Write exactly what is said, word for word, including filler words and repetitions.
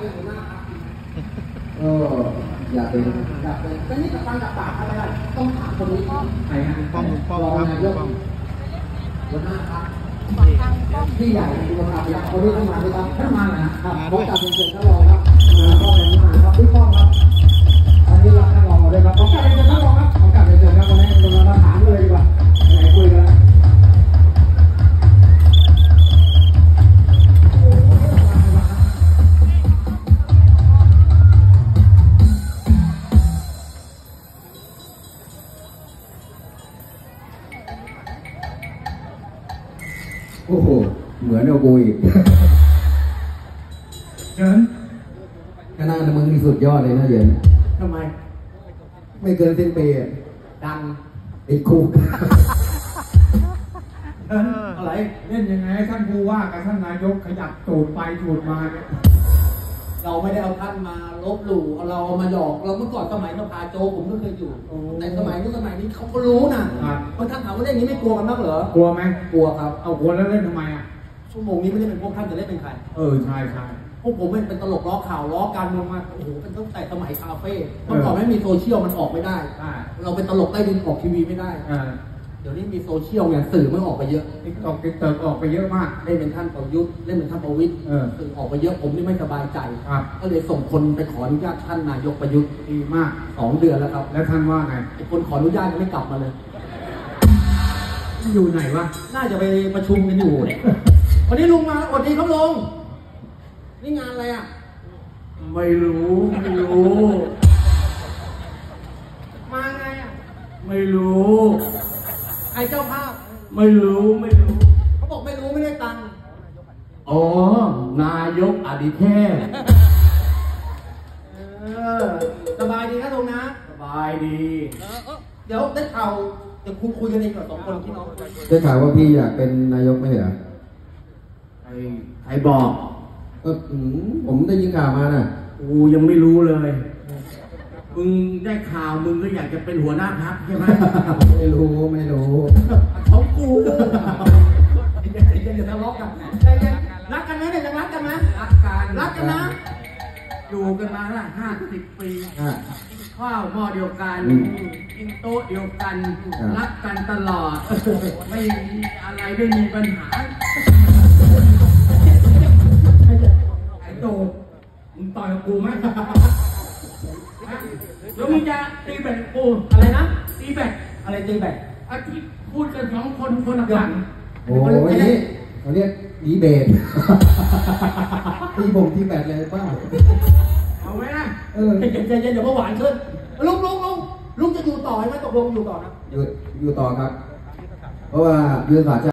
เป็นหัวหน้าเอออยากเป็นอยากเป็นแต่นี่กับการกับปากอะไรอ่ะต้องถามคนนี้ใครฮะป้อมป้อมครับป้อมหัวหน้าครับที่ใหญ่ดูครับอยากเขาได้ขึ้นมาด้วยครับขึ้นมาหน่อยนะครับพบกับเชิญท่านรองครับก็เป็นมาครับพี่ป้อมครับอันนี้เราท่านรองมาด้วยครับขอกลับเชิญท่านรองครับขอกลับเชิญครับวันนี้เรามาถามเลยดีกว่าไหนคุยกันโอ้โหเหมือนเอากูอีกเยินขนาดมึงนี่สุดยอดเลยนะเยินทำไมไม่เกินเส้นเปย์ดังไอ้คุกเยินอะไรเล่นยังไงท่านผู้ว่ากับท่านนายกขยับตูดไปตูดมาเนี่ยเราไม่ได้เอาท่านมาลบหลู่เราเอามาหยอกเราเมื่อก่อนสมัยสภาโจผมก็เคยอยู่แต่สมัยนู้นสมัยนี้เขาก็รู้นะเพราะท่านถามว่าเล่นนี้ไม่กลัวกันบ้างเหรอกลัวไหมกลัวครับเอากลัวแล้วเล่นทำไมอ่ะชั่วโมงนี้ไม่ได้เป็นพวกท่านจะเล่นเป็นใครเออใช่ใช่พวกผมเป็นตลกล้อข่าวล้อการเมืองมาโอ้โหเป็นตั้งแต่สมัยคาเฟ่เมื่อก่อนไม่มีโซเชียลมันออกไม่ได้เราเป็นตลกใต้ดินออกทีวีไม่ได้เดี๋ยวนี้มีโซเชียลไงสื่อมันออกไปเยอะติ๊กต็อกติ๊กต็อกออกไปเยอะมากเล่นเป็นท่านประยุทธ์เล่นเป็นท่านประวิตรสื่อออกไปเยอะผมนี่ไม่สบายใจก็เลยส่งคนไปขออนุญาตท่านนายกประยุทธ์ดีมากสองเดือนแล้วครับแล้วท่านว่าไงไอ้คนขออนุญาตยังไม่กลับมาเลยอยู่ไหนวะน่าจะไปประชุมกันอยู่เนี่ยวันนี้ลุงมาสวัสดีครับลุงนี่งานอะไรอ่ะไม่รู้ไม่รู้มาไงอ่ะไม่รู้ใครเจ้าภาพไม่รู้ไม่รู้เขาบอกไม่รู้ไม่ได้ตังค์อ๋อนายกอดิเทพสบายดีนะลุงนะสบายดีเดี๋ยวได้ข่าวเดี๋ยวคุยคุยกันเองกับสองคนพี่น้องได้ข่าวว่าพี่อยากเป็นนายกไม่เหรอใครใครบอกก็ผมได้ยินข่าวมาน่ะกูยังไม่รู้เลยมึงได้ข่าวมึงก็อยากจะเป็นหัวหน้าพรรคใช่ไหมไม่รู้ไม่รู้เขากูอย่าอย่าทะเลาะกันรักกันไหมเนี่ยจะรักกันไหมรักกันรักกันนะอยู่กันมาละห้าสิบปีข้าวหม้อเดียวกันกินโต๊ะเดียวกันรักกันตลอดไม่มีอะไรไม่มีปัญหาไอ้โตมึงต่อยกับกูไหมแล้วมึงจะตีแบตกูอะไรนะตีแบตอะไรตีแบตอาทิตย์พูดกันสองคนคนละกันโอ้ยนี่เขาเรียกดีเบตตีบ่งตีแบตเลยป้าเอาไหมนะเออใจเย็นเดี๋ยวเมื่อวานขึ้นลุงลุงลุงลุงจะอยู่ต่อไหมตกลงอยู่ต่อนะอยู่อยู่ต่อครับเพราะว่ายุทธศาสตร์